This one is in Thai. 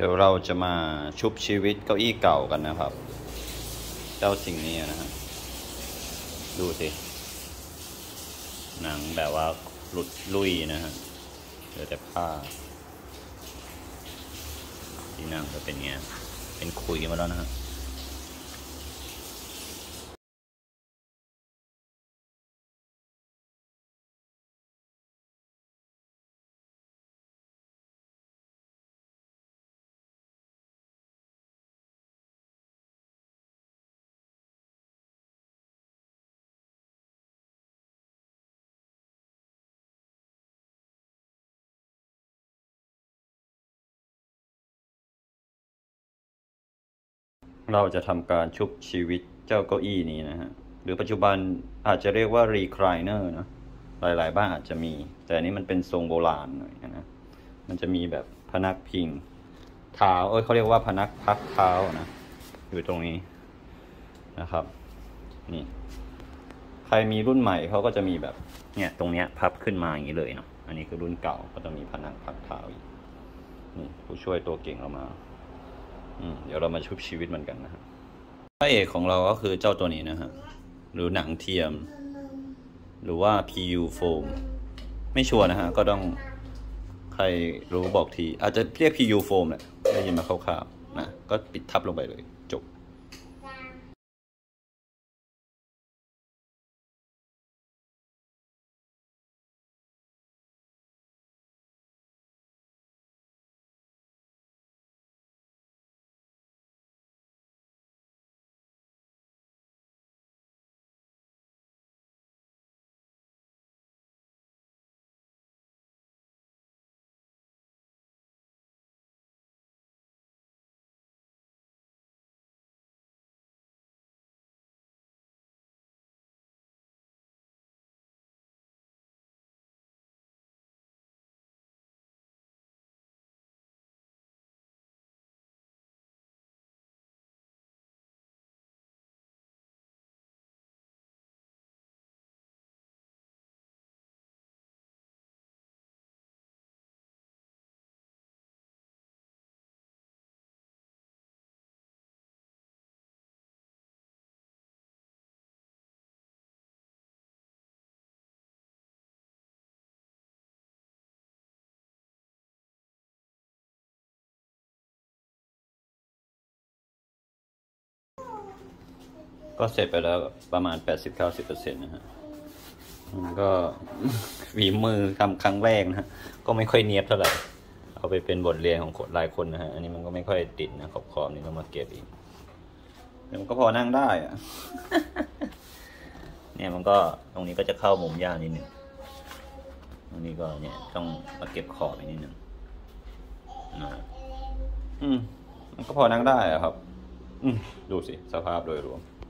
เดี๋ยวเราจะมาชุบชีวิตเก้าอี้เก่ากันนะครับ เจ้าสิ่งนี้นะฮะดูสิหนังแบบว่าหลุดลุ่ยนะฮะเหลือแต่ผ้าที่นั่งก็เป็นเงี้ยเป็นขุยมาแล้วนะฮะเราจะทำการชุบชีวิตเจ้าเก้าอี้นี้นะฮะหรือปัจจุบันอาจจะเรียกว่ารีคลายเนอร์นะหลายๆบ้านอาจจะมีแต่อันนี้มันเป็นทรงโบราณหน่อยนะมันจะมีแบบพนักพิงเท้าเขาเรียกว่าพนักพักเท้านะอยู่ตรงนี้นะครับนี่ใครมีรุ่นใหม่เขาก็จะมีแบบเนี่ยตรงเนี้ยพับขึ้นมาอย่างนี้เลยเนาะอันนี้คือรุ่นเก่าก็จะมีพนักพักเท้าอีกนี่ผู้ช่วยตัวเก่งเรามาเดี๋ยวเรามาชุบชีวิตมันกันนะครับพระเอกของเราก็คือเจ้าตัวนี้นะฮะหรือหนังเทียมหรือว่า PU foam ไม่ชัวร์นะฮะก็ต้องใครรู้บอกทีอาจจะเรียก PU foam แหละได้ยินมาคร่าวๆนะก็ปิดทับลงไปเลยจบก็เสร็จไปแล้วประมาณ 80-90% นะฮะก็ฝีมือทำครั้งแรกนะฮะก็ไม่ค่อยเนียบเท่าไหร่เอาไปเป็นบทเรียนของคนหลายคนนะฮะอันนี้มันก็ไม่ค่อยติดนะขอบๆนี่ต้องมาเก็บอีกแต่มันก็พอนั่งได้อะเนี่ยมันก็ตรงนี้ก็จะเข้ามุมยากนิดหนึ่งตรงนี้ก็เนี่ยต้องมาเก็บขอบอีกนิดหนึ่งมันก็พอนั่งได้อะครับดูสิสภาพโดยรวม